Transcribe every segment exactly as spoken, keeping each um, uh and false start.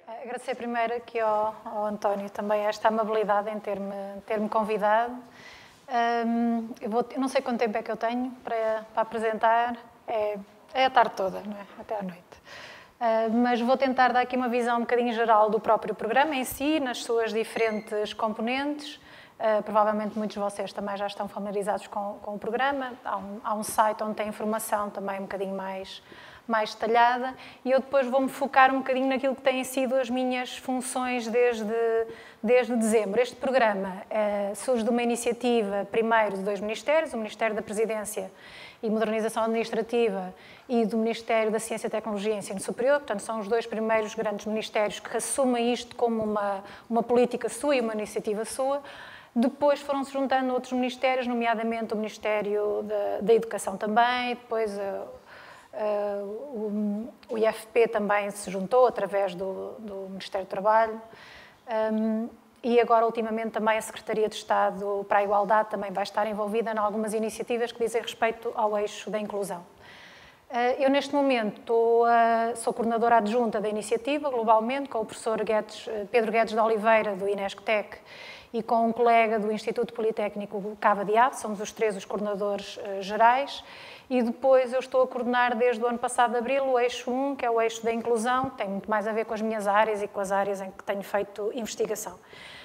Agradecer primeiro aqui ao, ao António também esta amabilidade em ter-me ter-me convidado. Um, eu, vou, eu não sei quanto tempo é que eu tenho para, para apresentar, é, é a tarde toda, não é? Até à noite. Uh, mas vou tentar dar aqui uma visão um bocadinho geral do próprio programa em si, nas suas diferentes componentes. Uh, provavelmente muitos de vocês também já estão familiarizados com, com o programa. Há um, há um site onde tem informação também um bocadinho mais... mais detalhada, e eu depois vou-me focar um bocadinho naquilo que têm sido as minhas funções desde, desde dezembro. Este programa eh, surge de uma iniciativa, primeiro, de dois ministérios, o Ministério da Presidência e Modernização Administrativa e do Ministério da Ciência, Tecnologia e Ensino Superior. Portanto, são os dois primeiros grandes ministérios que assumem isto como uma, uma política sua e uma iniciativa sua. Depois foram-se juntando outros ministérios, nomeadamente o Ministério da, da Educação também, depois... Uh, o, o I F P também se juntou através do, do Ministério do Trabalho um, e agora, ultimamente, também a Secretaria de Estado para a Igualdade também vai estar envolvida em algumas iniciativas que dizem respeito ao eixo da inclusão. Uh, eu, neste momento, estou, uh, sou coordenadora adjunta da iniciativa, globalmente, com o professor Guedes, Pedro Guedes de Oliveira, do INESCTEC, e com um colega do Instituto Politécnico Cava de Ave, somos os três os coordenadores uh, gerais. E depois eu estou a coordenar desde o ano passado de abril o eixo um, que é o eixo da inclusão, que tem muito mais a ver com as minhas áreas e com as áreas em que tenho feito investigação.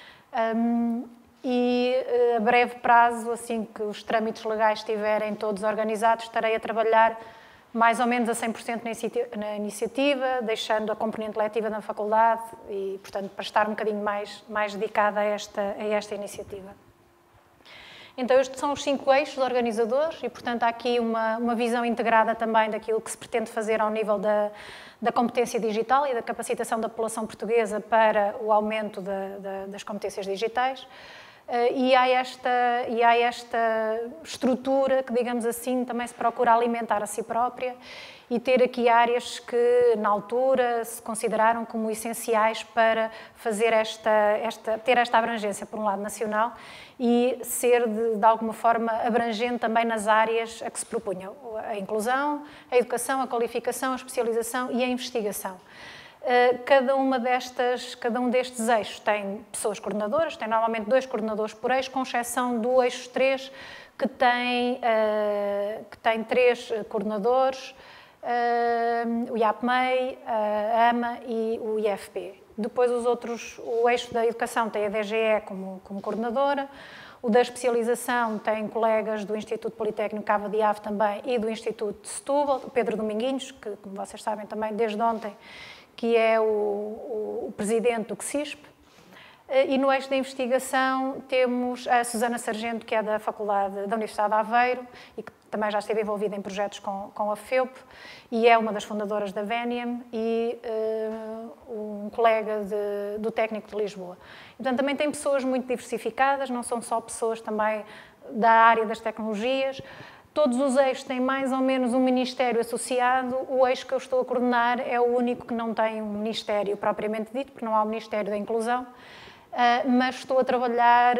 Um, e a breve prazo, assim que os trâmites legais estiverem todos organizados, estarei a trabalhar mais ou menos a cem por cento na iniciativa, deixando a componente letiva na faculdade e, portanto, para estar um bocadinho mais, mais dedicada a esta, a esta iniciativa. Então, estes são os cinco eixos organizadores e, portanto, há aqui uma, uma visão integrada também daquilo que se pretende fazer ao nível da, da competência digital e da capacitação da população portuguesa para o aumento da, da, das competências digitais. Uh, e, há esta, e há esta estrutura que, digamos assim, também se procura alimentar a si própria e ter aqui áreas que, na altura, se consideraram como essenciais para fazer esta, esta, ter esta abrangência, por um lado, nacional e ser, de, de alguma forma, abrangente também nas áreas a que se propunha. A inclusão, a educação, a qualificação, a especialização e a investigação. Cada, uma destas, cada um destes eixos tem pessoas coordenadoras, tem normalmente dois coordenadores por eixo, com exceção do eixo três, que tem, que tem três coordenadores, o I A P M E I, a AMA e o I F P. Depois os outros, o eixo da educação tem a D G E como, como coordenadora, o da especialização tem colegas do Instituto Politécnico Cava de Ave também e do Instituto de Setúbal, o Pedro Dominguinhos, que, como vocês sabem também desde ontem, que é o, o, o presidente do C S I S P. E no eixo da investigação temos a Susana Sargento, que é da Faculdade da Universidade de Aveiro e que também já esteve envolvida em projetos com, com a FEUP e é uma das fundadoras da Veniam e uh, um colega de, do Técnico de Lisboa. E, portanto, também tem pessoas muito diversificadas, não são só pessoas também da área das tecnologias. Todos os eixos têm mais ou menos um ministério associado. O eixo que eu estou a coordenar é o único que não tem um ministério propriamente dito, porque não há o Ministério da Inclusão, mas estou a trabalhar,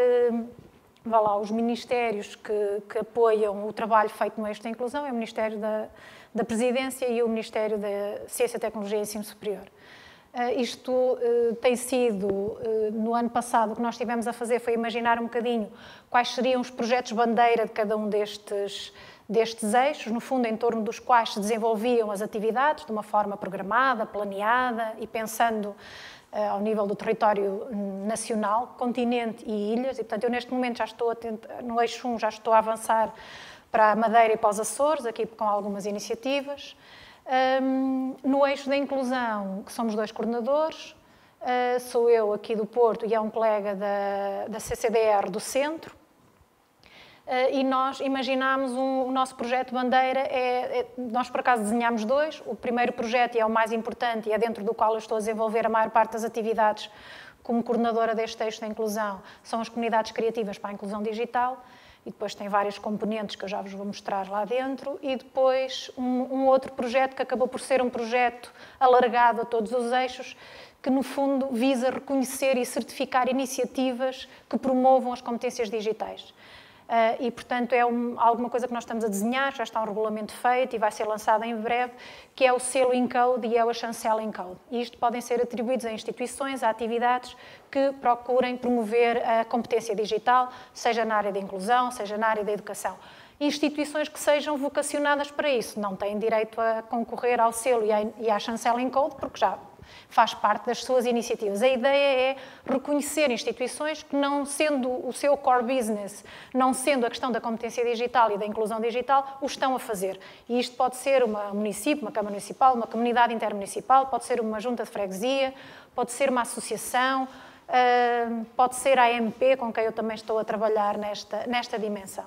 vá lá, os ministérios que, que apoiam o trabalho feito no eixo da inclusão, é o Ministério da, da Presidência e o Ministério da Ciência, Tecnologia e Ensino Superior. Uh, isto uh, tem sido, uh, no ano passado, o que nós estivemos a fazer foi imaginar um bocadinho quais seriam os projetos-bandeira de cada um destes, destes eixos, no fundo, em torno dos quais se desenvolviam as atividades de uma forma programada, planeada e pensando uh, ao nível do território nacional, continente e ilhas. E, portanto, eu neste momento já estou a tentar, no eixo um já estou a avançar para a Madeira e para os Açores, aqui com algumas iniciativas. Um, no eixo da inclusão, que somos dois coordenadores, uh, sou eu aqui do Porto e é um colega da, da C C D R do Centro, uh, e nós imaginámos um, o nosso projeto bandeira, é, é, nós por acaso desenhámos dois, o primeiro projeto e é o mais importante e é dentro do qual eu estou a desenvolver a maior parte das atividades como coordenadora deste eixo da inclusão, são as comunidades criativas para a inclusão digital. E depois tem vários componentes que eu já vos vou mostrar lá dentro. E depois um, um outro projeto que acabou por ser um projeto alargado a todos os eixos, que no fundo visa reconhecer e certificar iniciativas que promovam as competências digitais. Uh, e, portanto, é um, alguma coisa que nós estamos a desenhar, já está um regulamento feito e vai ser lançado em breve, que é o selo Encode e é a chancela Encode. E isto podem ser atribuídos a instituições, a atividades que procurem promover a competência digital, seja na área da inclusão, seja na área da educação. Instituições que sejam vocacionadas para isso não têm direito a concorrer ao selo e à chancela Encode, porque já faz parte das suas iniciativas. A ideia é reconhecer instituições que, não sendo o seu core business, não sendo a questão da competência digital e da inclusão digital, o estão a fazer. E isto pode ser uma município, uma Câmara Municipal, uma comunidade intermunicipal, pode ser uma junta de freguesia, pode ser uma associação, pode ser a A M P, com quem eu também estou a trabalhar nesta, nesta dimensão.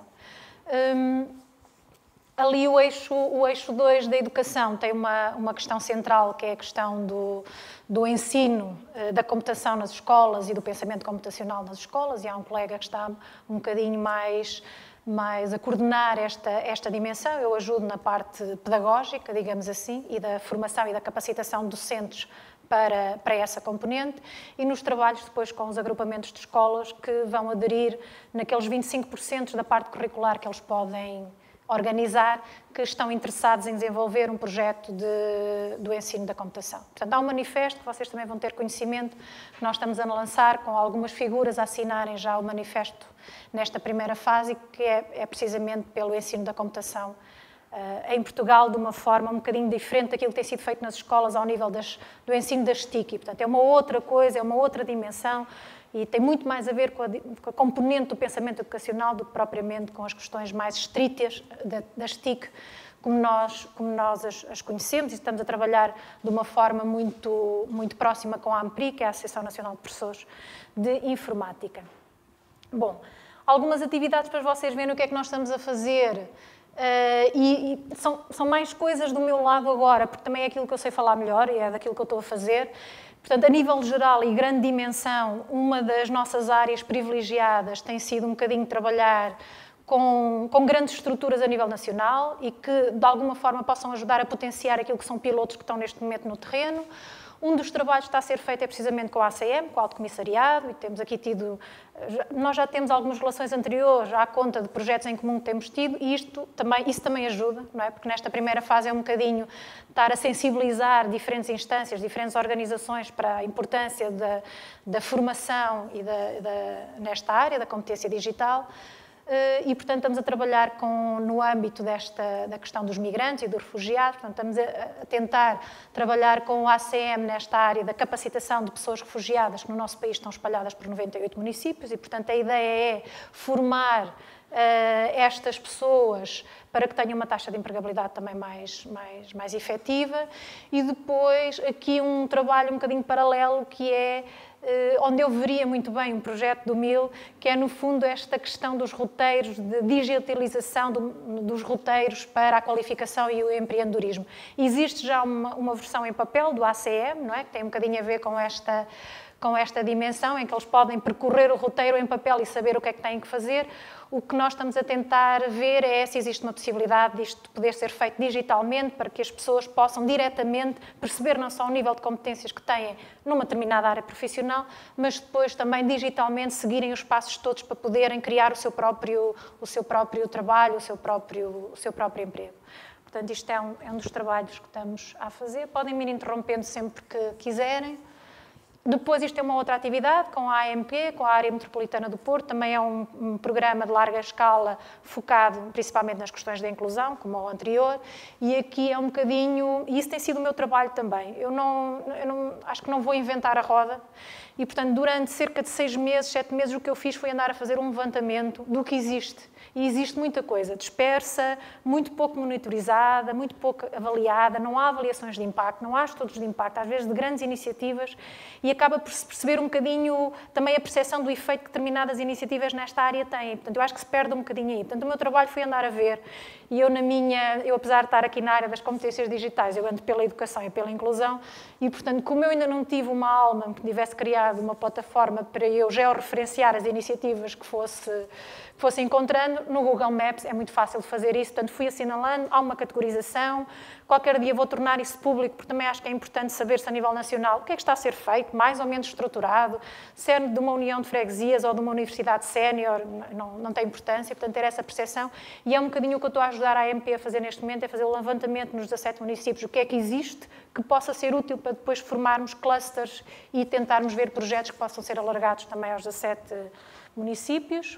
Ali o eixo, o eixo dois da educação tem uma, uma questão central, que é a questão do, do ensino, da computação nas escolas e do pensamento computacional nas escolas, e há um colega que está um bocadinho mais, mais a coordenar esta, esta dimensão. Eu ajudo na parte pedagógica, digamos assim, e da formação e da capacitação de docentes para, para essa componente, e nos trabalhos depois com os agrupamentos de escolas que vão aderir naqueles vinte e cinco por cento da parte curricular que eles podem organizar, que estão interessados em desenvolver um projeto de, do ensino da computação. Portanto, há um manifesto, que vocês também vão ter conhecimento, que nós estamos a lançar com algumas figuras a assinarem já o manifesto nesta primeira fase, que é, é precisamente pelo ensino da computação uh, em Portugal, de uma forma um bocadinho diferente daquilo que tem sido feito nas escolas ao nível das, do ensino das T I C. E, portanto, é uma outra coisa, é uma outra dimensão, e tem muito mais a ver com a, com a componente do pensamento educacional do que propriamente com as questões mais estritas das T I C, como nós, como nós as, as conhecemos, e estamos a trabalhar de uma forma muito, muito próxima com a AMPRI, que é a Associação Nacional de Professores de Informática. Bom, algumas atividades para vocês verem o que é que nós estamos a fazer, uh, e, e são, são mais coisas do meu lado agora, porque também é aquilo que eu sei falar melhor e é daquilo que eu estou a fazer. Portanto, a nível geral e grande dimensão, uma das nossas áreas privilegiadas tem sido um bocadinho trabalhar com, com grandes estruturas a nível nacional e que, de alguma forma, possam ajudar a potenciar aquilo que são pilotos que estão neste momento no terreno. Um dos trabalhos que está a ser feito é precisamente com a A C M, com o Alto Comissariado, e temos aqui tido... Nós já temos algumas relações anteriores à conta de projetos em comum que temos tido, e isto também, isso também ajuda, não é? Porque nesta primeira fase é um bocadinho estar a sensibilizar diferentes instâncias, diferentes organizações para a importância da, da formação e da, da, nesta área da competência digital. E, portanto, estamos a trabalhar com, no âmbito desta, da questão dos migrantes e dos refugiados. Portanto, estamos a, a tentar trabalhar com o A C M nesta área da capacitação de pessoas refugiadas que no nosso país estão espalhadas por noventa e oito municípios, e, portanto, a ideia é formar uh, estas pessoas para que tenham uma taxa de empregabilidade também mais, mais, mais efetiva. E depois, aqui um trabalho um bocadinho paralelo, que é onde eu veria muito bem um projeto do M I L, que é, no fundo, esta questão dos roteiros, de digitalização do, dos roteiros para a qualificação e o empreendedorismo. Existe já uma, uma versão em papel do A C M, não é? Que tem um bocadinho a ver com esta, com esta dimensão, em que eles podem percorrer o roteiro em papel e saber o que é que têm que fazer. O que nós estamos a tentar ver é se existe uma possibilidade disto poder ser feito digitalmente, para que as pessoas possam diretamente perceber não só o nível de competências que têm numa determinada área profissional, mas depois também digitalmente seguirem os passos todos para poderem criar o seu próprio, o seu próprio trabalho, o seu próprio, o seu próprio emprego. Portanto, isto é um, é um dos trabalhos que estamos a fazer. Podem me ir interrompendo sempre que quiserem. Depois, isto é uma outra atividade com a A M P, com a Área Metropolitana do Porto. Também é um, um programa de larga escala focado principalmente nas questões da inclusão, como o anterior. E aqui é um bocadinho... E isso tem sido o meu trabalho também. Eu, não, eu não, acho que não vou inventar a roda. E, portanto, durante cerca de seis meses, sete meses, o que eu fiz foi andar a fazer um levantamento do que existe. E existe muita coisa dispersa, muito pouco monitorizada, muito pouco avaliada, não há avaliações de impacto, não há estudos de impacto, às vezes de grandes iniciativas, e acaba por se perceber um bocadinho também a percepção do efeito que determinadas iniciativas nesta área têm. Portanto, eu acho que se perde um bocadinho aí. Portanto, o meu trabalho foi andar a ver, e eu na minha, eu apesar de estar aqui na área das competências digitais, eu ando pela educação e pela inclusão, e, portanto, como eu ainda não tive uma alma que tivesse criado uma plataforma para eu georreferenciar as iniciativas que fosse, que fosse encontrando, no Google Maps é muito fácil de fazer isso. Portanto, fui assinalando, há uma categorização, qualquer dia vou tornar isso público, porque também acho que é importante saber-se a nível nacional o que é que está a ser feito, mais ou menos estruturado, se é de uma união de freguesias ou de uma universidade sénior, não, não tem importância, portanto, ter essa percepção. E é um bocadinho o que eu estou a ajudar a A M P a fazer neste momento, é fazer o levantamento nos dezassete municípios, o que é que existe que possa ser útil para depois formarmos clusters e tentarmos ver projetos que possam ser alargados também aos dezassete municípios.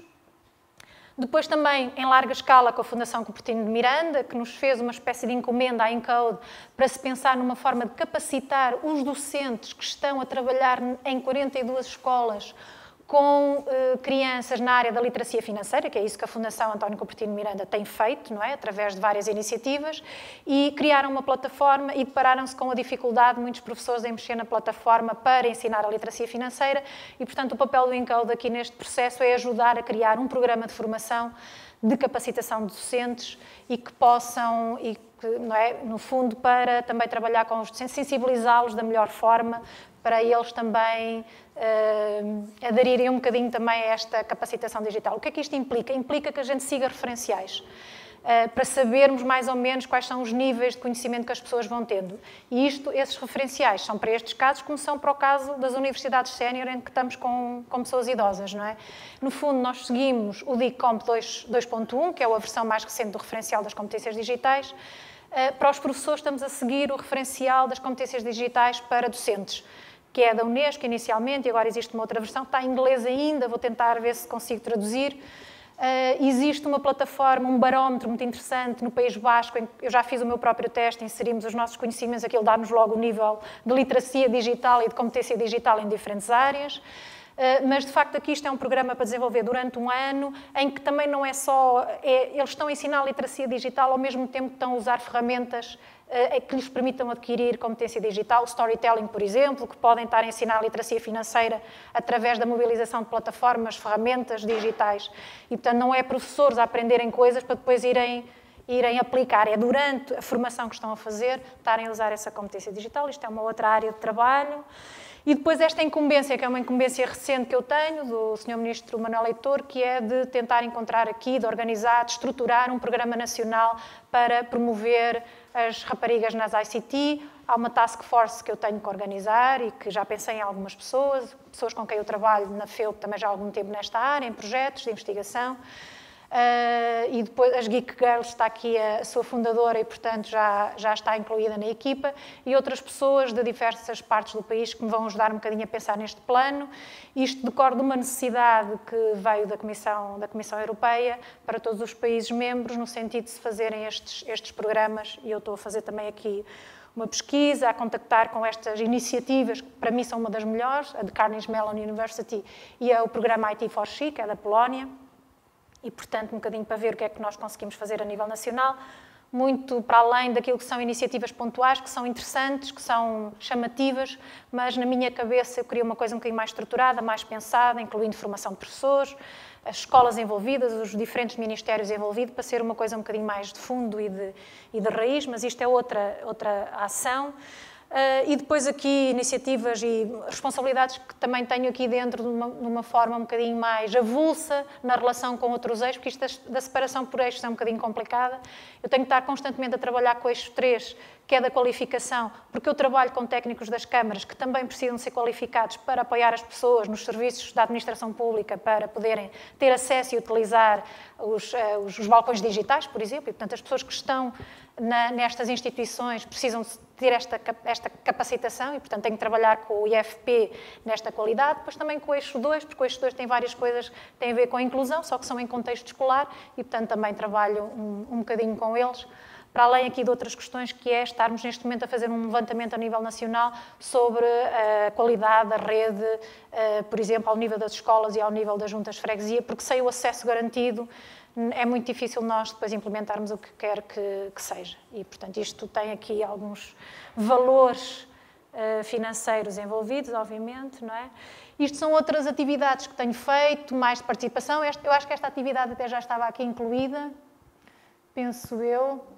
Depois também, em larga escala, com a Fundação Cupertino de Miranda, que nos fez uma espécie de encomenda à Encode para se pensar numa forma de capacitar os docentes que estão a trabalhar em quarenta e duas escolas com uh, crianças na área da literacia financeira, que é isso que a Fundação António Cupertino de Miranda tem feito, não é? Através de várias iniciativas, e criaram uma plataforma e depararam-se com a dificuldade de muitos professores em mexer na plataforma para ensinar a literacia financeira e, portanto, o papel do Encode aqui neste processo é ajudar a criar um programa de formação de capacitação de docentes e que possam, e que, não é, no fundo, para também trabalhar com os docentes, sensibilizá-los da melhor forma, para eles também uh, aderirem um bocadinho também a esta capacitação digital. O que é que isto implica? Implica que a gente siga referenciais, uh, para sabermos mais ou menos quais são os níveis de conhecimento que as pessoas vão tendo. E isto, esses referenciais são para estes casos como são para o caso das universidades sénior em que estamos com, com pessoas idosas, não é? No fundo, nós seguimos o D I C Comp dois ponto um, que é a versão mais recente do referencial das competências digitais. Uh, para os professores, estamos a seguir o referencial das competências digitais para docentes, que é da Unesco inicialmente, e agora existe uma outra versão, está em inglês ainda, vou tentar ver se consigo traduzir. Uh, existe uma plataforma, um barómetro muito interessante no País Basco, em que eu já fiz o meu próprio teste, inserimos os nossos conhecimentos, aquilo dá-nos logo o nível de literacia digital e de competência digital em diferentes áreas. Uh, mas, de facto, aqui isto é um programa para desenvolver durante um ano, em que também não é só... É, eles estão a ensinar a literacia digital, ao mesmo tempo que estão a usar ferramentas uh, que lhes permitam adquirir competência digital, storytelling, por exemplo, que podem estar a ensinar a literacia financeira através da mobilização de plataformas, ferramentas digitais. E, portanto, não é professores a aprenderem coisas para depois irem... irem aplicar, é durante a formação que estão a fazer, estarem a usar essa competência digital. Isto é uma outra área de trabalho. E depois esta incumbência, que é uma incumbência recente que eu tenho, do senhor Ministro Manuel Leitor, que é de tentar encontrar aqui, de organizar, de estruturar um programa nacional para promover as raparigas nas I C T. Há uma task force que eu tenho que organizar e que já pensei em algumas pessoas, pessoas com quem eu trabalho na F E U P também já há algum tempo nesta área, em projetos de investigação. Uh, e depois as Geek Girls, está aqui a, a sua fundadora e, portanto, já, já está incluída na equipa, e outras pessoas de diversas partes do país que me vão ajudar um bocadinho a pensar neste plano. Isto decorre de uma necessidade que veio da Comissão, da Comissão Europeia para todos os países membros, no sentido de se fazerem estes, estes programas, e eu estou a fazer também aqui uma pesquisa, a contactar com estas iniciativas, que para mim são uma das melhores, a de Carnegie Mellon University e o programa I T for She, que é da Polónia. E, portanto, um bocadinho para ver o que é que nós conseguimos fazer a nível nacional, muito para além daquilo que são iniciativas pontuais, que são interessantes, que são chamativas, mas na minha cabeça eu queria uma coisa um bocadinho mais estruturada, mais pensada, incluindo formação de professores, as escolas envolvidas, os diferentes ministérios envolvidos, para ser uma coisa um bocadinho mais de fundo e de, e de raiz, mas isto é outra, outra ação. Uh, e depois aqui iniciativas e responsabilidades que também tenho aqui dentro de uma, de uma forma um bocadinho mais avulsa na relação com outros eixos, porque isto da, da separação por eixos é um bocadinho complicada. Eu tenho que estar constantemente a trabalhar com o eixo três, que é da qualificação, porque eu trabalho com técnicos das câmaras que também precisam ser qualificados para apoiar as pessoas nos serviços da administração pública, para poderem ter acesso e utilizar os, uh, os, os balcões digitais, por exemplo, e, portanto, as pessoas que estão na, nestas instituições precisam ter esta, esta capacitação e, portanto, tenho que trabalhar com o I F P nesta qualidade, depois também com o eixo dois, porque o eixo dois tem várias coisas que têm a ver com a inclusão, só que são em contexto escolar e, portanto, também trabalho um, um bocadinho com eles, para além aqui de outras questões, que é estarmos neste momento a fazer um levantamento a nível nacional sobre a qualidade da rede, por exemplo, ao nível das escolas e ao nível das juntas de freguesia, porque sem o acesso garantido é muito difícil nós depois implementarmos o que quer que, que seja. E, portanto, isto tem aqui alguns valores uh, financeiros envolvidos, obviamente, não é? Isto são outras atividades que tenho feito, mais de participação. Eu acho que esta atividade até já estava aqui incluída, penso eu.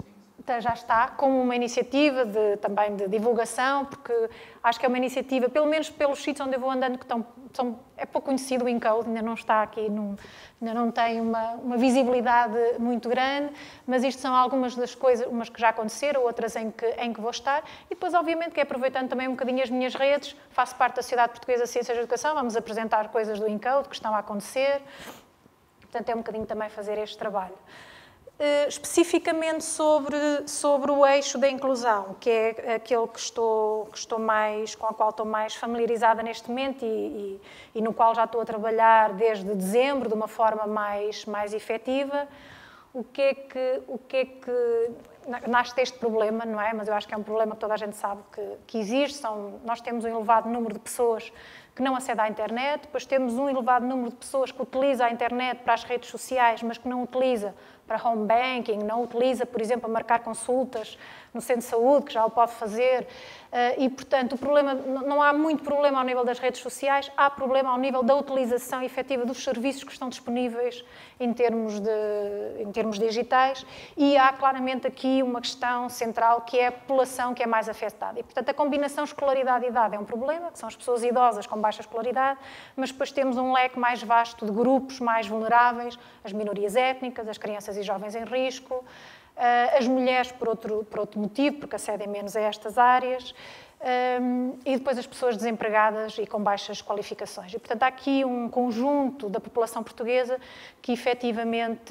já está como uma iniciativa de, também de divulgação, porque acho que é uma iniciativa, pelo menos pelos sítios onde eu vou andando, que estão, são, é pouco conhecido o Encode, ainda não está aqui, num, ainda não tem uma, uma visibilidade muito grande, mas isto são algumas das coisas, umas que já aconteceram, outras em que, em que vou estar, e depois, obviamente, que é aproveitando também um bocadinho as minhas redes, faço parte da Sociedade Portuguesa de Ciências da Educação, vamos apresentar coisas do Encode que estão a acontecer, portanto, é um bocadinho também fazer este trabalho. Uh, especificamente sobre, sobre o eixo da inclusão, que é aquele que estou, que estou mais, com o qual estou mais familiarizada neste momento e, e, e no qual já estou a trabalhar desde dezembro de uma forma mais, mais efetiva. O que é que, o que é que nasce deste problema, não é? Mas eu acho que é um problema que toda a gente sabe que, que existe. São, nós temos um elevado número de pessoas que não acedem à internet, depois temos um elevado número de pessoas que utiliza a internet para as redes sociais, mas que não utiliza para home banking, não utiliza, por exemplo, a marcar consultas no centro de saúde, que já o pode fazer. E, portanto, o problema, não há muito problema ao nível das redes sociais, há problema ao nível da utilização efetiva dos serviços que estão disponíveis em termos, de, em termos digitais, e há claramente aqui uma questão central, que é a população que é mais afetada. E, portanto, a combinação escolaridade e idade é um problema, que são as pessoas idosas com baixa escolaridade, mas depois temos um leque mais vasto de grupos mais vulneráveis, as minorias étnicas, as crianças e jovens em risco, as mulheres por outro, por outro motivo, porque acedem menos a estas áreas, e depois as pessoas desempregadas e com baixas qualificações. E, portanto, há aqui um conjunto da população portuguesa que efetivamente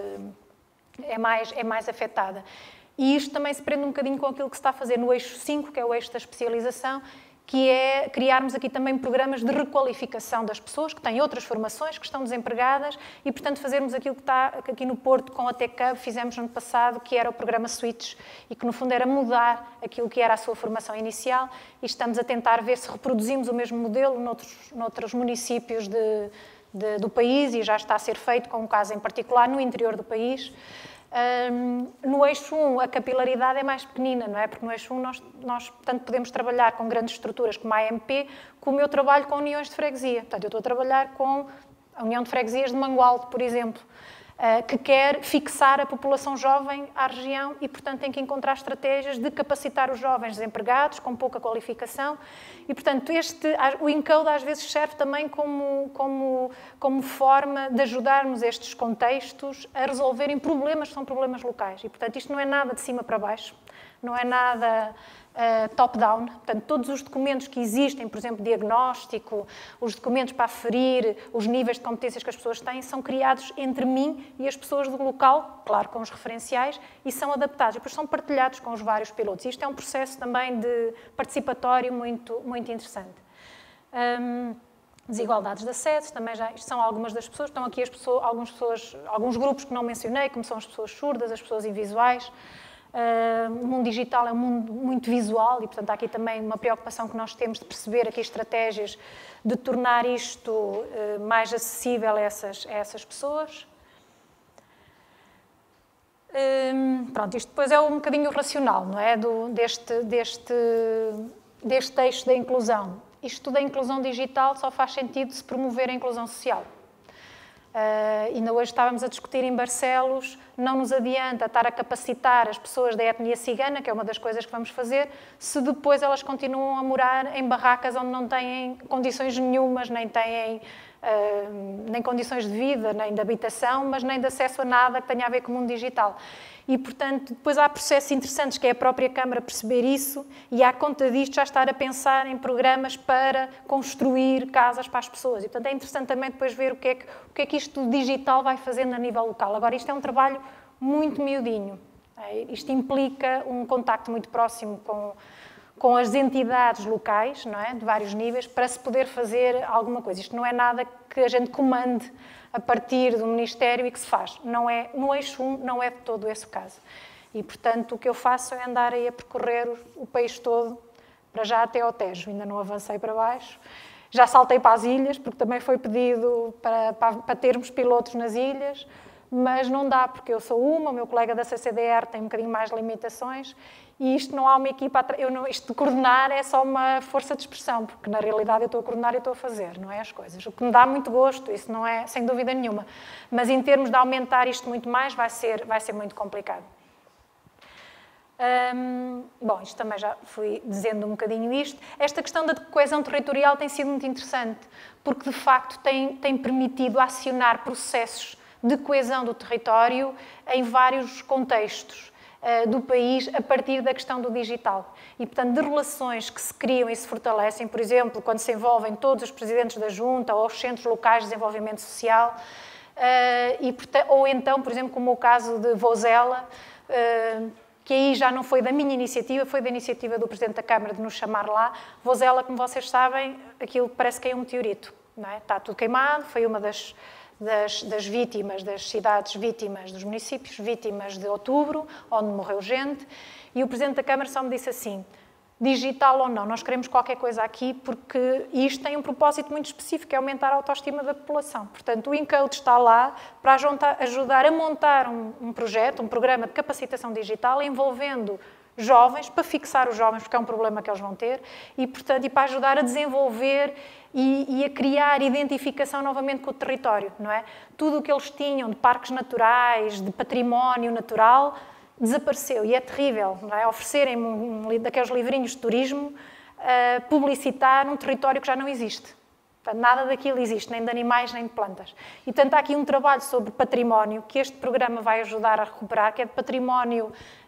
é mais, é mais afetada. E isto também se prende um bocadinho com aquilo que se está a fazer no eixo cinco, que é o eixo da especialização, que é criarmos aqui também programas de requalificação das pessoas que têm outras formações, que estão desempregadas, e, portanto, fazermos aquilo que está aqui no Porto com a T C U B, fizemos no ano passado, que era o programa Switch, e que, no fundo, era mudar aquilo que era a sua formação inicial, e estamos a tentar ver se reproduzimos o mesmo modelo noutros, noutros municípios de, de, do país, e já está a ser feito com um caso em particular no interior do país. Um, no eixo um, a capilaridade é mais pequenina, não é? Porque no eixo um nós, nós tanto podemos trabalhar com grandes estruturas como a A M P, como eu trabalho com uniões de freguesia. Portanto, eu estou a trabalhar com a União de Freguesias de Mangualde, por exemplo, uh, que quer fixar a população jovem à região e, portanto, tem que encontrar estratégias de capacitar os jovens desempregados com pouca qualificação. E, portanto, este, o Encode às vezes serve também como, como, como forma de ajudarmos estes contextos a resolverem problemas que são problemas locais. E, portanto, isto não é nada de cima para baixo, não é nada uh, top-down. Portanto, todos os documentos que existem, por exemplo, diagnóstico, os documentos para aferir os níveis de competências que as pessoas têm, são criados entre mim e as pessoas do local, claro, com os referenciais, e são adaptados. E depois são partilhados com os vários pilotos. Isto é um processo também de participatório muito, muito interessante. Um, desigualdades de acesso, também já, isto são algumas das pessoas, estão aqui as pessoas, algumas pessoas, alguns grupos que não mencionei, como são as pessoas surdas, as pessoas invisuais. Uh, o mundo digital é um mundo muito visual e, portanto, há aqui também uma preocupação que nós temos de perceber aqui estratégias de tornar isto uh, mais acessível a essas, a essas pessoas. Um, pronto, isto depois é um bocadinho racional, não é? Do, deste, deste, deste eixo da inclusão. Isto da inclusão digital só faz sentido se promover a inclusão social. Uh, ainda hoje estávamos a discutir em Barcelos, não nos adianta estar a capacitar as pessoas da etnia cigana, que é uma das coisas que vamos fazer, se depois elas continuam a morar em barracas onde não têm condições nenhumas, nem têm uh, nem condições de vida, nem de habitação, mas nem de acesso a nada que tenha a ver com o mundo digital. E, portanto, depois há processos interessantes, que é a própria Câmara perceber isso e, à conta disto, já estar a pensar em programas para construir casas para as pessoas. E, portanto, é interessante também depois ver o que é que, o que, é que isto digital vai fazendo a nível local. Agora, isto é um trabalho muito miudinho. É? Isto implica um contacto muito próximo com, com as entidades locais, não é? De vários níveis, para se poder fazer alguma coisa. Isto não é nada que a gente comande a partir do Ministério e que se faz. Não é, no eixo um não é de todo esse o caso. E, portanto, o que eu faço é andar aí a percorrer o, o país todo, para já até ao Tejo. Ainda não avancei para baixo. Já saltei para as ilhas, porque também foi pedido para, para, para termos pilotos nas ilhas, mas não dá, porque eu sou uma, o meu colega da C C D R tem um bocadinho mais limitações, e isto não há uma equipa, eu não, isto de coordenar é só uma força de expressão, porque na realidade eu estou a coordenar e estou a fazer, não é as coisas. O que me dá muito gosto, isso não é, sem dúvida nenhuma, mas em termos de aumentar isto muito mais, vai ser, vai ser muito complicado. Hum, bom, isto também já fui dizendo um bocadinho isto. Esta questão da coesão territorial tem sido muito interessante, porque de facto tem, tem permitido acionar processos de coesão do território em vários contextos uh, do país a partir da questão do digital. E, portanto, de relações que se criam e se fortalecem, por exemplo, quando se envolvem todos os presidentes da Junta ou os centros locais de desenvolvimento social, uh, e, ou então, por exemplo, como o caso de Vozela, uh, que aí já não foi da minha iniciativa, foi da iniciativa do Presidente da Câmara de nos chamar lá. Vozela, como vocês sabem, aquilo parece que é um meteorito, não é? Está tudo queimado, foi uma das, das, das vítimas, das cidades vítimas, dos municípios vítimas de outubro, onde morreu gente, e o Presidente da Câmara só me disse assim: digital ou não, nós queremos qualquer coisa aqui, porque isto tem um propósito muito específico, é aumentar a autoestima da população. Portanto, o Encode está lá para ajudar a montar um, um projeto, um programa de capacitação digital envolvendo jovens, para fixar os jovens, porque é um problema que eles vão ter, e, portanto, e para ajudar a desenvolver e, e a criar identificação novamente com o território, não é? Tudo o que eles tinham de parques naturais, de património natural, desapareceu, e é terrível, não é? Oferecerem um, um, daqueles livrinhos de turismo, uh, publicitar um território que já não existe. Portanto, nada daquilo existe, nem de animais, nem de plantas. E, portanto, há aqui um trabalho sobre património que este programa vai ajudar a recuperar, que é de património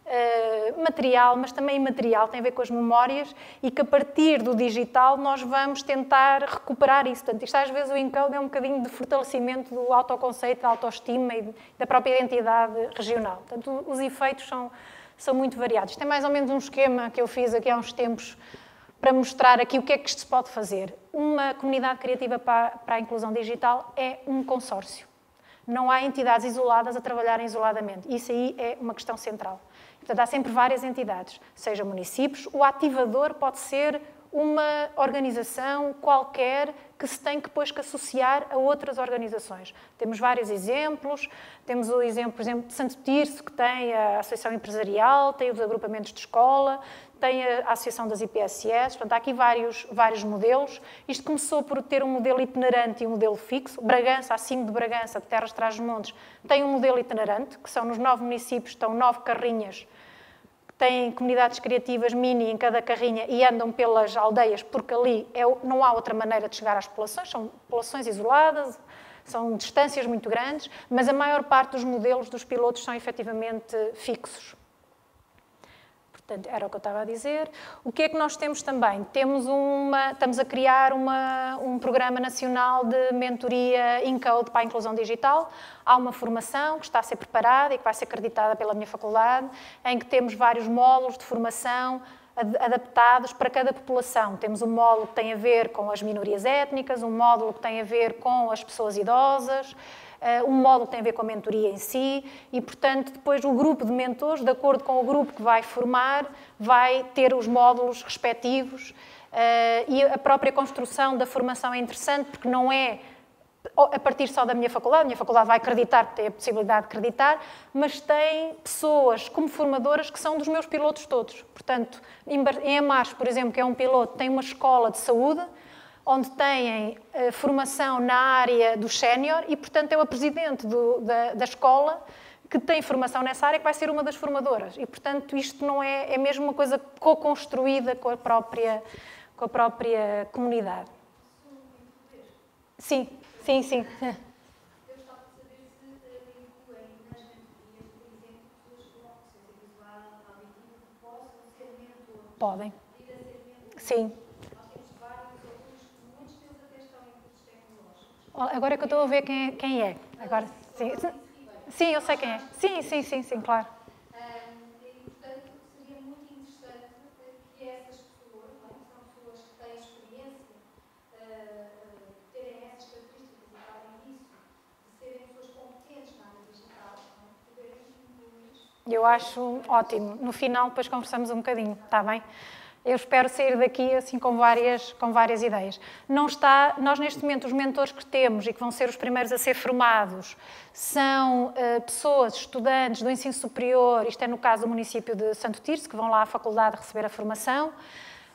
uh, material, mas também imaterial, tem a ver com as memórias, e que a partir do digital nós vamos tentar recuperar isso. Portanto, isto às vezes o Encode é um bocadinho de fortalecimento do autoconceito, da autoestima e da própria identidade regional. Portanto, os efeitos são, são muito variados. Isto é mais ou menos um esquema que eu fiz aqui há uns tempos para mostrar aqui o que é que isto se pode fazer. Uma comunidade criativa para, para a inclusão digital é um consórcio. Não há entidades isoladas a trabalharem isoladamente. Isso aí é uma questão central. Portanto, há sempre várias entidades, sejam municípios. O ativador pode ser uma organização qualquer que se tem que, depois, que associar a outras organizações. Temos vários exemplos. Temos o exemplo, por exemplo, de Santo Tirso, que tem a Associação Empresarial, tem os agrupamentos de escola, tem a Associação das I P S S. Portanto, há aqui vários, vários modelos. Isto começou por ter um modelo itinerante e um modelo fixo. Bragança, acima de Bragança, de Terras de Trás-os-Montes, tem um modelo itinerante, que são nos nove municípios, estão nove carrinhas, têm comunidades criativas mini em cada carrinha e andam pelas aldeias, porque ali é, não há outra maneira de chegar às populações, são populações isoladas, são distâncias muito grandes, mas a maior parte dos modelos dos pilotos são efetivamente fixos. Portanto, era o que eu estava a dizer. O que é que nós temos também? Temos uma, estamos a criar uma, um programa nacional de mentoria Encode para a inclusão digital. Há uma formação que está a ser preparada e que vai ser acreditada pela minha faculdade, em que temos vários módulos de formação adaptados para cada população. Temos um módulo que tem a ver com as minorias étnicas, um módulo que tem a ver com as pessoas idosas, um módulo que tem a ver com a mentoria em si e, portanto, depois o grupo de mentores, de acordo com o grupo que vai formar, vai ter os módulos respectivos e a própria construção da formação é interessante porque não é a partir só da minha faculdade, a minha faculdade vai acreditar, tem a possibilidade de acreditar, mas tem pessoas como formadoras que são dos meus pilotos todos. Portanto, em Amares, por exemplo, que é um piloto, tem uma escola de saúde, onde têm uh, formação na área do sénior e, portanto, é o presidente do, da, da escola que tem formação nessa área que vai ser uma das formadoras. E, portanto, isto não é, é mesmo uma coisa co-construída com a própria, com a própria comunidade. Sim, sim, sim. Eu gostava de saber se incluem nas mentorias, por exemplo, pessoas com deficiência visual, auditiva, que possam ser mentores. Podem. Vir a ser mentores. Sim. Agora é que eu estou a ver quem é. Quem é. Agora, sim. Sim, eu sei quem é. Sim, sim, sim, sim, claro. Um, e, portanto, seria muito interessante que essas pessoas, não é? São pessoas que têm experiência, uh, terem essas características e sabem disso, de serem pessoas competentes na área digital, não é? Poderem incluir. Eu acho ótimo. No final, depois conversamos um bocadinho, está bem? Eu espero sair daqui assim com várias, com várias ideias. Não está, nós neste momento os mentores que temos e que vão ser os primeiros a ser formados são uh, pessoas, estudantes do ensino superior, isto é no caso do município de Santo Tirso, que vão lá à faculdade receber a formação.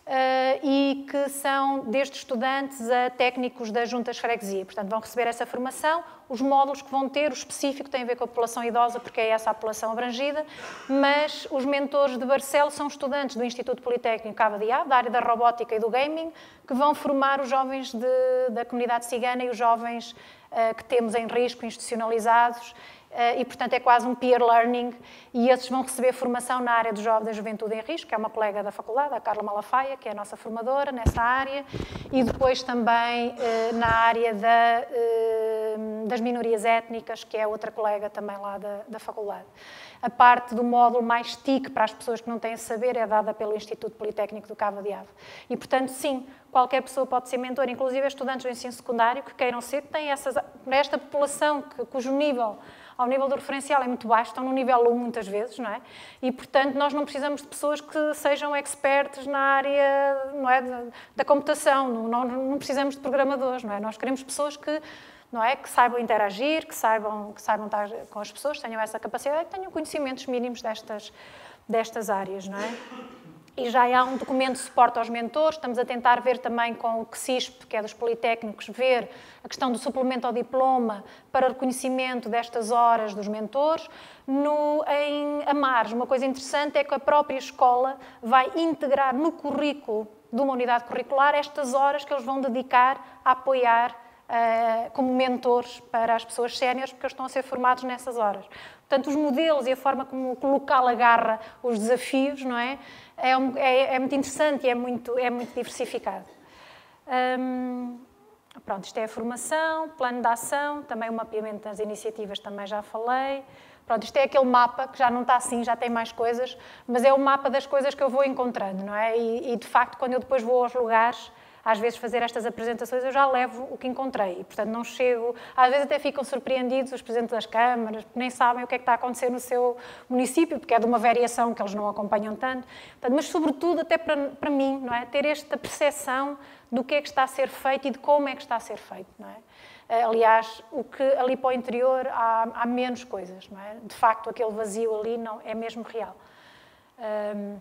e que são desde estudantes a técnicos das juntas de freguesia. Portanto, vão receber essa formação. Os módulos que vão ter, o específico, tem a ver com a população idosa, porque é essa a população abrangida, mas os mentores de Barcelos são estudantes do Instituto Politécnico Cabo de Ave, da área da robótica e do gaming, que vão formar os jovens de, da comunidade cigana e os jovens uh, que temos em risco, institucionalizados, Uh, e, portanto, é quase um peer learning, e esses vão receber formação na área do jovem da juventude em risco, que é uma colega da faculdade, a Carla Malafaia, que é a nossa formadora nessa área, e depois também uh, na área da, uh, das minorias étnicas, que é outra colega também lá da, da faculdade. A parte do módulo mais T I C para as pessoas que não têm saber é dada pelo Instituto Politécnico do Cabo de Ave. E, portanto, sim, qualquer pessoa pode ser mentor, inclusive estudantes do ensino secundário que queiram ser, que têm essas, esta população que, cujo nível, ao nível do referencial, é muito baixo, estão no nível um muitas vezes, não é? E, portanto, nós não precisamos de pessoas que sejam expertos na área, não é, da, da computação, não, não, não precisamos de programadores, não é? Nós queremos pessoas que, não é, que saibam interagir, que saibam, que saibam estar com as pessoas, tenham essa capacidade, que tenham conhecimentos mínimos destas, destas áreas, não é? E já há um documento de suporte aos mentores, estamos a tentar ver também com o C S I S P, que é dos Politécnicos, ver a questão do suplemento ao diploma para reconhecimento destas horas dos mentores. No, em Amares, uma coisa interessante é que a própria escola vai integrar no currículo de uma unidade curricular estas horas que eles vão dedicar a apoiar uh, como mentores para as pessoas séniores, porque eles estão a ser formados nessas horas. Portanto, os modelos e a forma como o local agarra os desafios, não é? É, um, é, é muito interessante e é muito, é muito diversificado. Hum, pronto, isto é a formação, plano de ação, também o mapeamento das iniciativas, também já falei. Pronto, isto é aquele mapa que já não está assim, já tem mais coisas, mas é o mapa das coisas que eu vou encontrando, não é? E, e de facto, quando eu depois vou aos lugares, às vezes fazer estas apresentações, eu já levo o que encontrei. E, portanto, não chego... Às vezes até ficam surpreendidos os presidentes das câmaras, porque nem sabem o que é que está a acontecer no seu município, porque é de uma variação que eles não acompanham tanto. Portanto, mas, sobretudo, até para, para mim, não é? Ter esta percepção do que é que está a ser feito e de como é que está a ser feito, não é? Aliás, o que ali para o interior há, há menos coisas, não é? De facto, aquele vazio ali não, é mesmo real. Um,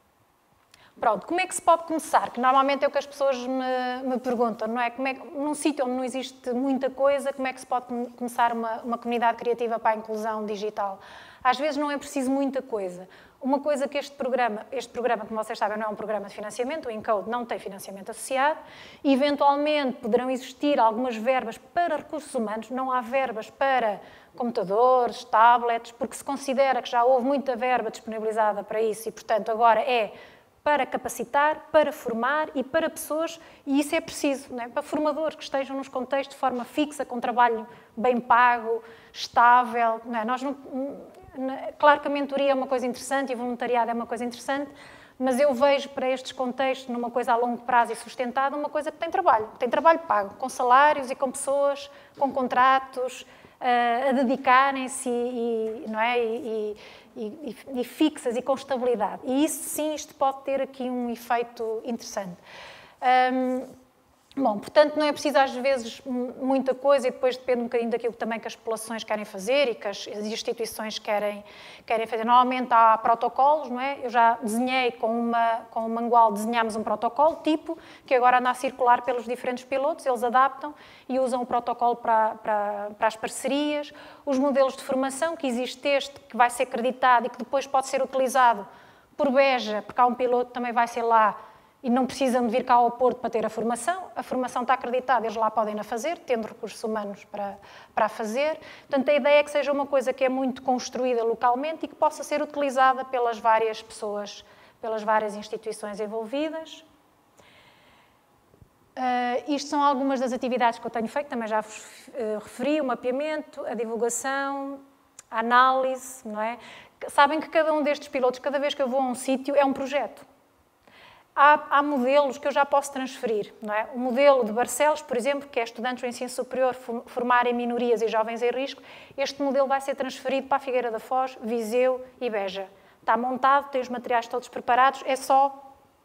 Pronto, como é que se pode começar? Que normalmente é o que as pessoas me, me perguntam, não é? Como é que, num sítio onde não existe muita coisa, como é que se pode começar uma, uma comunidade criativa para a inclusão digital? Às vezes não é preciso muita coisa. Uma coisa que este programa, este programa, como vocês sabem, não é um programa de financiamento, o Encode não tem financiamento associado, e eventualmente poderão existir algumas verbas para recursos humanos, não há verbas para computadores, tablets, porque se considera que já houve muita verba disponibilizada para isso e, portanto, agora é para capacitar, para formar e para pessoas, e isso é preciso, não é? Para formadores que estejam nos contextos de forma fixa, com trabalho bem pago, estável. Não é? Nós não, claro que a mentoria é uma coisa interessante e o voluntariado é uma coisa interessante, mas eu vejo para estes contextos, numa coisa a longo prazo e sustentada, uma coisa que tem trabalho, tem trabalho pago, com salários e com pessoas, com contratos, a dedicarem-se e, não é? e, e, e, e fixas e com estabilidade. E isso, sim, isto pode ter aqui um efeito interessante. Um, bom, portanto, não é preciso às vezes muita coisa e depois depende um bocadinho daquilo também que as populações querem fazer e que as instituições querem, querem fazer. Normalmente há protocolos, não é? Eu já desenhei com, uma, com um manual, desenhámos um protocolo tipo, que agora anda a circular pelos diferentes pilotos, eles adaptam e usam o protocolo para, para, para as parcerias. Os modelos de formação, que existe este, que vai ser acreditado e que depois pode ser utilizado por Beja, porque há um piloto que também vai ser lá, e não precisam de vir cá ao Porto para ter a formação. A formação está acreditada, eles lá podem a fazer, tendo recursos humanos para, para a fazer. Portanto, a ideia é que seja uma coisa que é muito construída localmente e que possa ser utilizada pelas várias pessoas, pelas várias instituições envolvidas. Uh, isto são algumas das atividades que eu tenho feito, também já vos uh, referi, o mapeamento, a divulgação, a análise, não é? Sabem que cada um destes pilotos, cada vez que eu vou a um sítio, é um projeto. Há, há modelos que eu já posso transferir, não é? O modelo de Barcelos, por exemplo, que é estudantes do ensino superior formarem minorias e jovens em risco, este modelo vai ser transferido para a Figueira da Foz, Viseu e Beja. Está montado, tem os materiais todos preparados, é só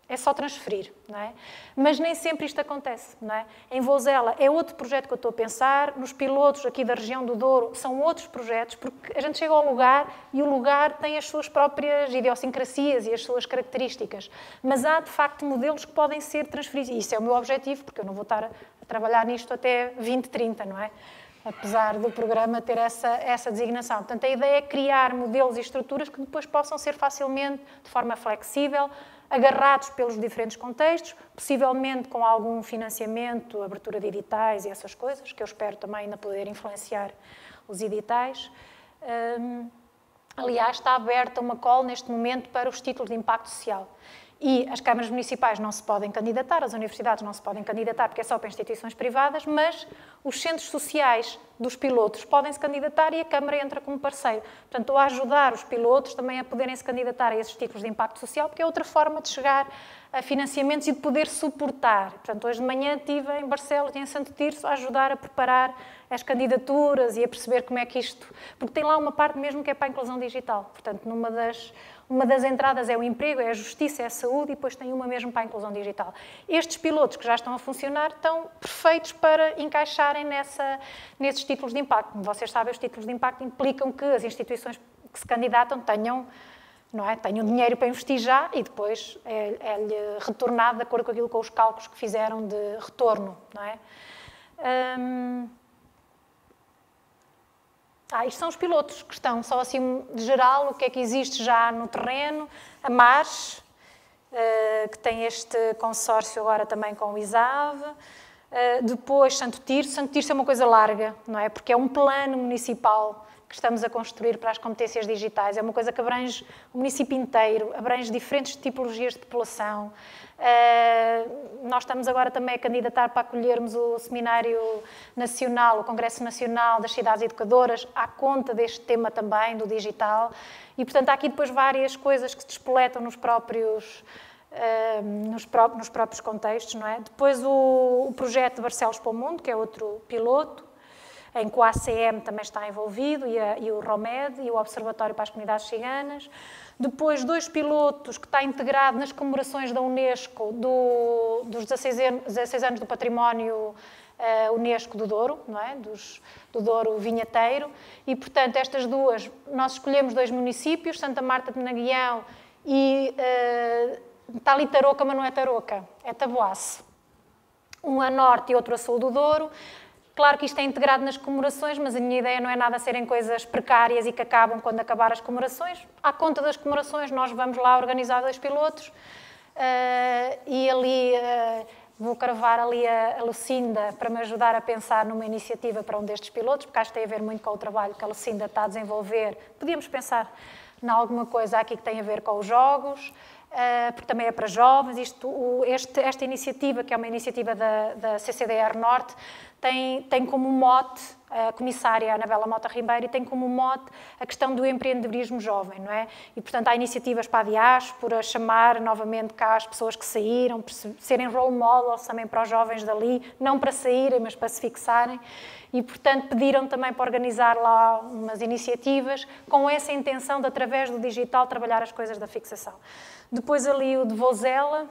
É só transferir, não é? Mas nem sempre isto acontece, não é? Em Vozela é outro projeto que eu estou a pensar, nos pilotos aqui da região do Douro são outros projetos, porque a gente chega ao lugar e o lugar tem as suas próprias idiosincrasias e as suas características. Mas há, de facto, modelos que podem ser transferidos. E isso é o meu objetivo, porque eu não vou estar a trabalhar nisto até vinte, trinta, não é? Apesar do programa ter essa, essa designação. Portanto, a ideia é criar modelos e estruturas que depois possam ser facilmente, de forma flexível, agarrados pelos diferentes contextos, possivelmente com algum financiamento, abertura de editais e essas coisas, que eu espero também ainda poder influenciar os editais. Um, aliás, está aberta uma call neste momento para os títulos de impacto social. E as câmaras municipais não se podem candidatar, as universidades não se podem candidatar porque é só para instituições privadas, mas os centros sociais dos pilotos podem se candidatar e a Câmara entra como parceiro. Portanto, estou a ajudar os pilotos também a poderem se candidatar a esses títulos de impacto social, porque é outra forma de chegar a financiamentos e de poder suportar. Portanto, hoje de manhã estive em Barcelos e em Santo Tirso a ajudar a preparar as candidaturas e a perceber como é que isto... Porque tem lá uma parte mesmo que é para a inclusão digital. Portanto, numa das... Uma das entradas é o emprego, é a justiça, é a saúde e depois tem uma mesmo para a inclusão digital. Estes pilotos que já estão a funcionar estão perfeitos para encaixarem nessa, nesses títulos de impacto. Como vocês sabem, os títulos de impacto implicam que as instituições que se candidatam tenham, não é, tenham dinheiro para investir já e depois é, é-lhe retornado de acordo com aquilo com os cálculos que fizeram de retorno. Não é? Hum... Ah, isto são os pilotos que estão, só assim de geral, o que é que existe já no terreno. A Mars, uh, que tem este consórcio agora também com o ISAV. Uh, depois Santo Tirso. Santo Tirso é uma coisa larga, não é? Porque é um plano municipal que estamos a construir para as competências digitais. É uma coisa que abrange o município inteiro, abrange diferentes tipologias de população. Uh, nós estamos agora também a candidatar para acolhermos o Seminário Nacional, o Congresso Nacional das Cidades Educadoras, à conta deste tema também, do digital. E, portanto, há aqui depois várias coisas que se despoletam nos próprios, uh, nos, pró nos próprios contextos, não é? Depois o, o projeto de Barcelos para o Mundo, que é outro piloto, em que o A C M também está envolvido, e, a, e o ROMED, e o Observatório para as Comunidades Ciganas. Depois, dois pilotos que está integrado nas comemorações da Unesco do, dos dezasseis anos do património uh, Unesco do Douro, não é? Dos, do Douro Vinheteiro. E, portanto, estas duas, nós escolhemos dois municípios, Santa Marta de Naguião e uh, está ali Tarouca, mas não é Tarouca, é Taboaço. Um a norte e outro a sul do Douro. Claro que isto é integrado nas comemorações, mas a minha ideia não é nada serem coisas precárias e que acabam quando acabar as comemorações. À conta das comemorações, nós vamos lá organizar dois pilotos uh, e ali uh, vou cravar ali a, a Lucinda para me ajudar a pensar numa iniciativa para um destes pilotos, porque acho que tem a ver muito com o trabalho que a Lucinda está a desenvolver. Podíamos pensar em alguma coisa aqui que tem a ver com os jogos, Uh, porque também é para jovens. Isto, o, este, esta iniciativa, que é uma iniciativa da, da C C D R Norte, tem, tem como mote, a comissária Anabela Mota Ribeiro, e tem como mote a questão do empreendedorismo jovem, não é? E, portanto, há iniciativas para a diáspora, chamar novamente cá as pessoas que saíram, serem role models também para os jovens dali, não para saírem, mas para se fixarem. E, portanto, pediram também para organizar lá umas iniciativas com essa intenção de, através do digital, trabalhar as coisas da fixação. Depois ali o de Vozela,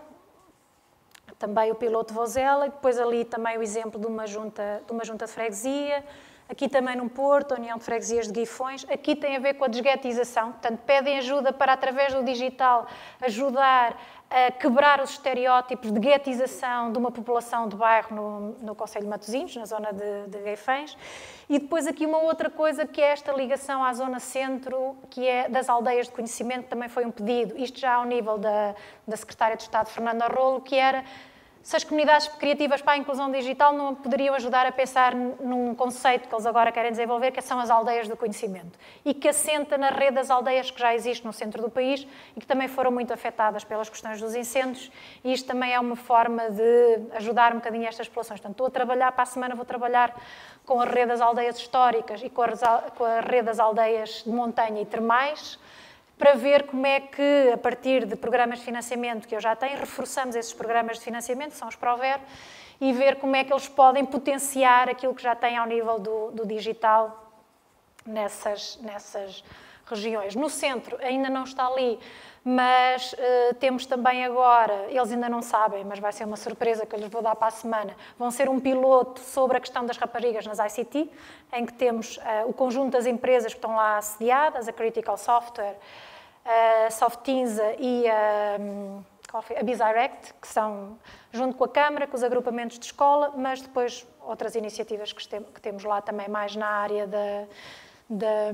também o piloto de Vozela, e depois ali também o exemplo de uma junta de, uma junta de freguesia, aqui também no Porto, a União de Freguesias de Guifões. Aqui tem a ver com a desguetização, portanto, pedem ajuda para, através do digital, ajudar a quebrar os estereótipos de guetização de uma população de bairro no, no Concelho de Matosinhos, na zona de, de Guifões. E depois aqui uma outra coisa, que é esta ligação à zona centro, que é das aldeias de conhecimento, que também foi um pedido, isto já ao nível da, da Secretária de Estado, Fernanda Rolo, que era se as comunidades criativas para a inclusão digital não poderiam ajudar a pensar num conceito que eles agora querem desenvolver, que são as aldeias do conhecimento, e que assenta na rede das aldeias que já existe no centro do país e que também foram muito afetadas pelas questões dos incêndios, e isto também é uma forma de ajudar um bocadinho estas populações. Portanto, estou a trabalhar, para a semana vou trabalhar com a rede das aldeias históricas e com a rede das aldeias de montanha e termais, para ver como é que, a partir de programas de financiamento que eu já tenho, reforçamos esses programas de financiamento, que são os Prover, e ver como é que eles podem potenciar aquilo que já têm ao nível do, do digital nessas, nessas regiões. No centro ainda não está ali, mas uh, temos também agora, eles ainda não sabem, mas vai ser uma surpresa que eu lhes vou dar para a semana, vão ser um piloto sobre a questão das raparigas nas I C T, em que temos uh, o conjunto das empresas que estão lá assediadas, a Critical Software, a Softinza e a, a BizDirect, que são junto com a Câmara, com os agrupamentos de escola, mas depois outras iniciativas que, que temos lá também mais na área da, da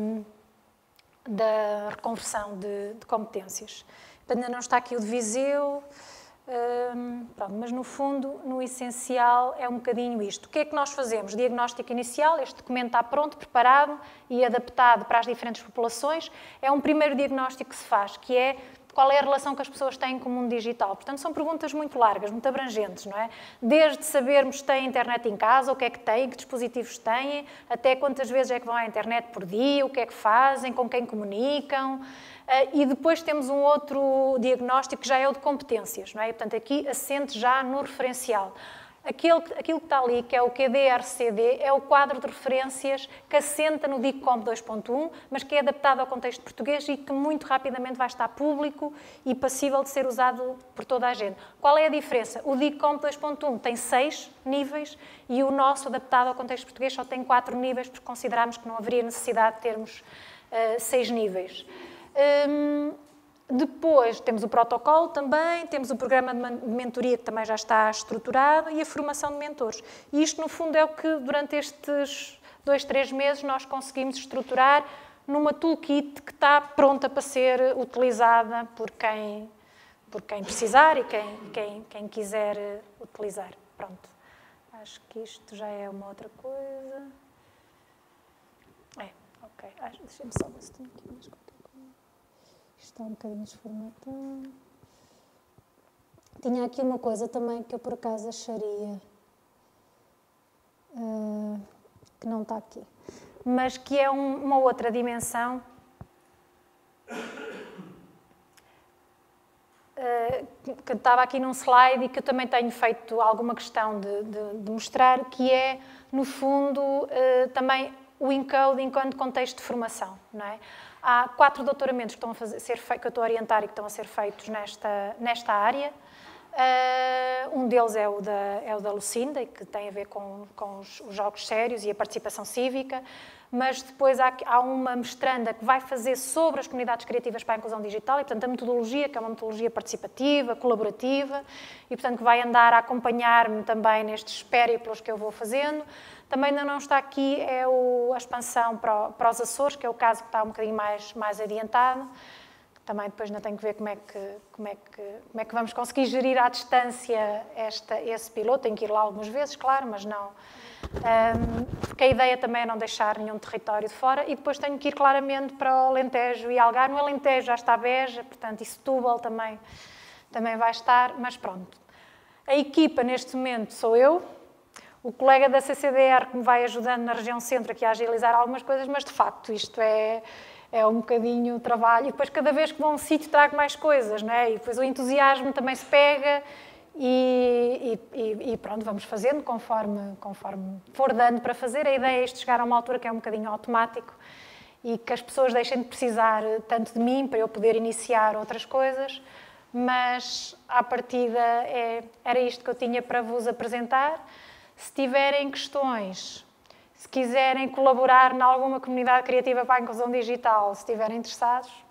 da reconversão de, de competências. Ainda não está aqui o de Viseu, hum, pronto, mas no fundo, no essencial, é um bocadinho isto. O que é que nós fazemos? Diagnóstico inicial, este documento está pronto, preparado e adaptado para as diferentes populações. É um primeiro diagnóstico que se faz, que é qual é a relação que as pessoas têm com o mundo digital. Portanto, são perguntas muito largas, muito abrangentes, não é? Desde sabermos se têm internet em casa, o que é que têm, que dispositivos têm, até quantas vezes é que vão à internet por dia, o que é que fazem, com quem comunicam. E depois temos um outro diagnóstico que já é o de competências, não é? E, portanto, aqui assente já no referencial. Aquilo, aquilo que está ali, que é o Q D R C D, é o quadro de referências que assenta no DICOMP dois ponto um, mas que é adaptado ao contexto português e que muito rapidamente vai estar público e passível de ser usado por toda a gente. Qual é a diferença? O DICOMP dois ponto um tem seis níveis e o nosso, adaptado ao contexto português, só tem quatro níveis, porque consideramos que não haveria necessidade de termos uh, seis níveis. Um, Depois temos o protocolo também, temos o programa de mentoria que também já está estruturado e a formação de mentores. E isto, no fundo, é o que durante estes dois, três meses nós conseguimos estruturar numa toolkit que está pronta para ser utilizada por quem, por quem precisar e quem, quem, quem quiser utilizar. Pronto. Acho que isto já é uma outra coisa. É, ok. Deixa-me só ver se tenho aqui mais coisa. Está um bocadinho desformatado. Tinha aqui uma coisa também que eu por acaso acharia uh, que não está aqui, mas que é um, uma outra dimensão uh, que estava aqui num slide e que eu também tenho feito alguma questão de, de, de mostrar, que é, no fundo, uh, também o encode enquanto contexto de formação, não é? Há quatro doutoramentos que, estão a fazer, ser feitos, que eu estou a orientar e que estão a ser feitos nesta, nesta área. Uh, um deles é o, da, é o da Lucinda, que tem a ver com, com os, os jogos sérios e a participação cívica, mas depois há, há uma mestranda que vai fazer sobre as comunidades criativas para a inclusão digital e, portanto, a metodologia, que é uma metodologia participativa, colaborativa, e, portanto, que vai andar a acompanhar-me também nestes périplos que eu vou fazendo. Também ainda não está aqui é o, a expansão para, para os Açores, que é o caso que está um bocadinho mais, mais adiantado. Também depois ainda tenho que ver como é que, como é que, como é que vamos conseguir gerir à distância esta, esse piloto. Tenho que ir lá algumas vezes, claro, mas não. Um, porque a ideia também é não deixar nenhum território de fora. E depois tenho que ir claramente para o Alentejo e Algarve. No Alentejo já está Beja, portanto, e Setúbal também, também vai estar, mas pronto. A equipa, neste momento, sou eu. O colega da C C D R que me vai ajudando na região centro aqui a agilizar algumas coisas, mas de facto isto é, é um bocadinho trabalho. E depois cada vez que vou a um sítio trago mais coisas, não é? E depois o entusiasmo também se pega e, e, e pronto, vamos fazendo conforme, conforme for dando para fazer. A ideia é isto chegar a uma altura que é um bocadinho automático e que as pessoas deixem de precisar tanto de mim para eu poder iniciar outras coisas, mas à partida é, era isto que eu tinha para vos apresentar. Se tiverem questões, se quiserem colaborar em alguma comunidade criativa para a inclusão digital, se estiverem interessados,